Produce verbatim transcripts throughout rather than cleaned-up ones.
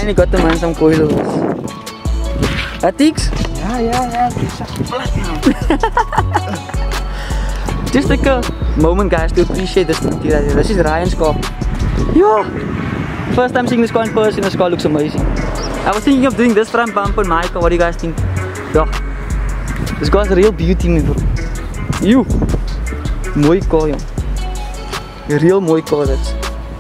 finally got the man some coilovers. Atix? Ja, ja, ja. Just like a moment, guys, to appreciate this. This is Ryan's car. Yo! First time seeing this car in person, this car looks amazing. I was thinking of doing this front bumper on my car. What do you guys think? Yeah. This car's a real beauty, man, bro. You! Mooi car, jong. A real mooi car, that's.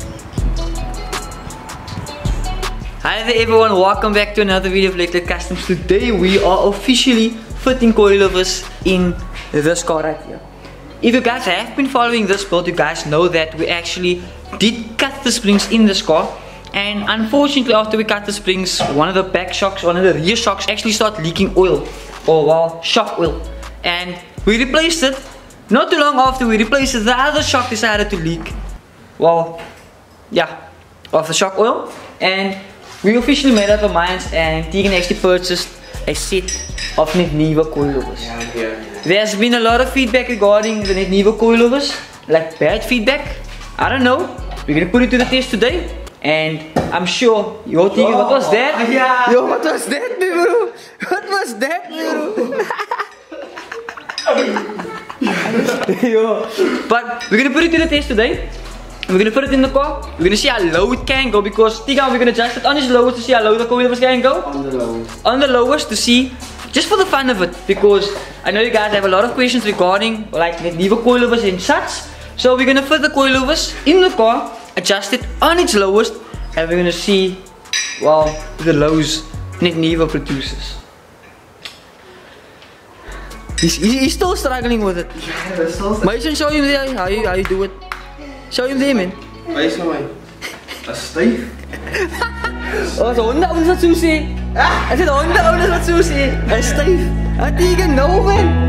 Hi there everyone, welcome back to another video of Lakelet Customs. Today we are officially fitting coilovers in this car right here. If you guys have been following this build, you guys know that we actually did cut the springs in this car. And unfortunately, after we cut the springs, one of the back shocks, one of the rear shocks actually started leaking oil. Or well, shock oil. And we replaced it. Not too long after we replaced it, the other shock decided to leak. Well, yeah, of the shock oil. And we officially made up our minds and Tegan actually purchased a set of Netniva coilovers. Ja, ja. There's been a lot of feedback regarding the Netniva coilovers, like bad feedback. I don't know. We're gonna put it to the test today, and I'm sure you're thinking, what was that? Yeah. Yo, what was that, bro? What was that, bro? Yo, but we're gonna put it to the test today. We're gonna put it in the car. We're gonna see how low it can go because Tegan, we're gonna adjust it on its lowest to see how low the coilovers can go. On the lowest. On the lowest to see, just for the fun of it, because I know you guys have a lot of questions regarding like Netniva coilovers and such. So we're gonna fit the coilovers in the car, adjust it on its lowest, and we're gonna see, well, the lows Netniva produces. He's, he's still struggling with it. Ja, dat is zo. Maar you should show him there how you, how you do it. Show him there, man. Wees naar mij. Dat is stijf. Oh, zo'n hondenouder is wat zo zien. Hij zit hondenouder is wat zo zien. Hij is stijf. Hij tegen nou, man.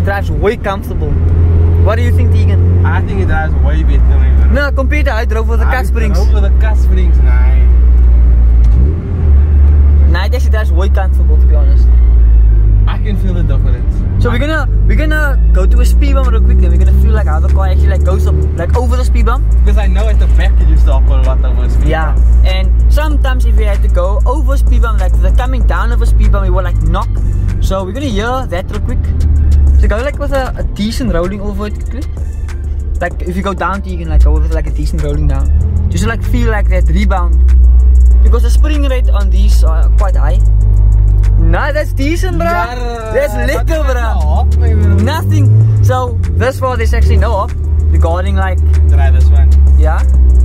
drives way comfortable. What do you think, Tegan? I think it drives way beter, man. No, compared to how it drove with the cat springs. Over the cat springs, nee. Nah, it actually drives way comfortable, to be honest. I can feel the difference. So we're gonna we're gonna go to a speed bump real quick, then we're gonna feel like how the car actually like goes up, like over the speed bump. Because I know at the back it used to operate a lot over speed. Yeah, and sometimes if we had to go over a speed bump, like the coming down of a speed bump, we will like knock. So we're gonna hear that real quick. So go like with a, a decent rolling over it quickly. Like if you go down, you can like go with like a decent rolling down. Just to like feel like that rebound. Because the spring rate on these are quite high. Nah, that's decent, bro. Yeah, that's little, bro. Op, Nothing. So this far, there's actually no up regarding like. Try this one. Yeah.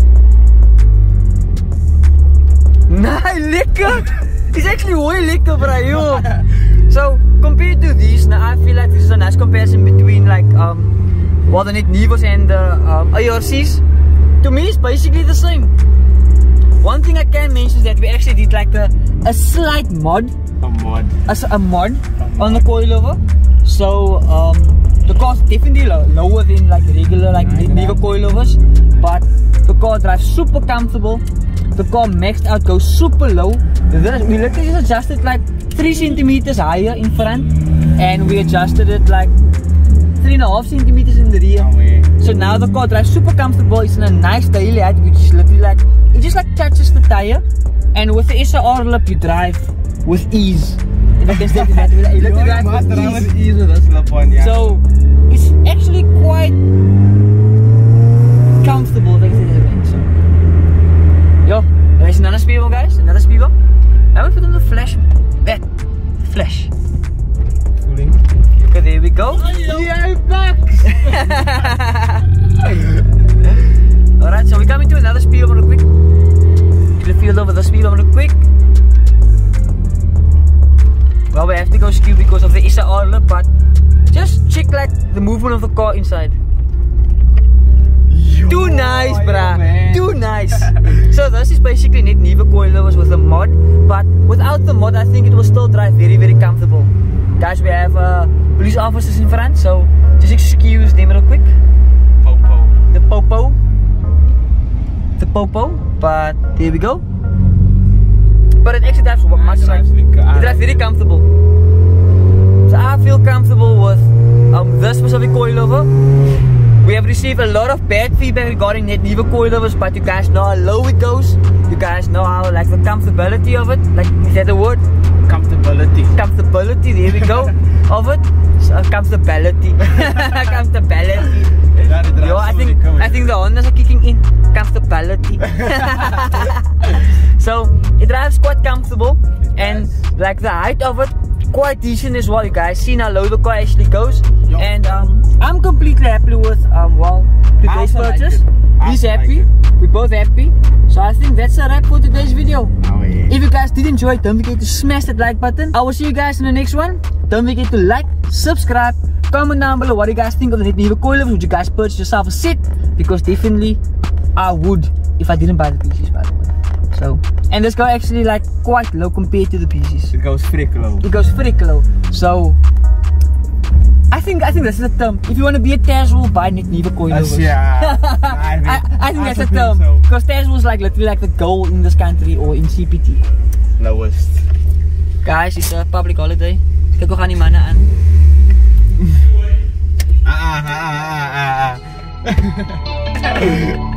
Nah, lekker. It's actually way lekker, bro. Yo. So compared to these, now I feel like this is a nice comparison between like um, well, the Net Nivos and the um, A R Cs. To me, it's basically the same. One thing I can mention is that we actually did like a, a slight mod. A mod. As a mod on the coilover. So um, the car's definitely low, lower than like regular like Net Nivo coilovers. But the car drives super comfortable. The car maxed out goes super low. This, we literally just adjusted like three centimeters higher in front. And we adjusted it like three and a half centimeters in the rear. Oh, so now the car drives super comfortable. It's in a nice daily height, which is literally like, it just like touches the tire. And with the S R R lip you drive with ease. If I can say that, you literally drive with ease. with ease with this lip on, yeah. So it's actually quite comfortable, if I can say that again. So yo, there's another speed bump, guys, another speed bump. I will put on the flash. That flash. Fooling. Okay, there we go. Yeah, bucks. Alright, so we're coming to another speed bump real quick. Get the field over the speed bump real quick. Well, we have to go skew because of the S R R, but just check like the movement of the car inside. Yo, Too nice, bruh. man. Too nice. So this is basically Net Nivo coilovers with a mod, but without the mod, I think it will still drive very, very comfortable. Guys, we have uh, police officers in front, so just excuse them real quick. Popo. The popo. The popo. But there we go. But it actually drives much like, it drives very comfortable. So I feel comfortable with um, this specific coilover. We have received a lot of bad feedback regarding Net Nivo coilovers, but you guys know how low it goes. You guys know how like the comfortability of it. Like, is that the word? Comfortability. Comfortability, there we go. Of it. So, comfortability. Comfortability. Yo, I think I think the Hondas are kicking in. Comfortability. So it drives quite comfortable, and like the height of it quite decent as well. You guys see how low the car actually goes. Yo. And um, I'm completely happy with um well today's purchase. Like He's like happy. it. We're both happy. So I think that's a wrap for today's video. Oh, yeah. If you guys did enjoy it, don't forget to smash that like button. I will see you guys in the next one. Don't forget to like, subscribe, comment down below what you guys think of the Net Nivo coilover. Would you guys purchase yourself a set? Because definitely I would if I didn't buy the P Cs, by the way. So, and this car actually like quite low compared to the P Cs. It goes freak low. It goes freak low. So I think I think this is a term. If you want to be a casual, buy Net Nivo coilovers. Yeah. I, I think I that's a think term. so. Because Tesla is like literally like the goal in this country or in C P T. Lowest. Guys, it's a public holiday. Kijk, we gaan die mannen aan. Ah, ah, ah, ah, ah, ah.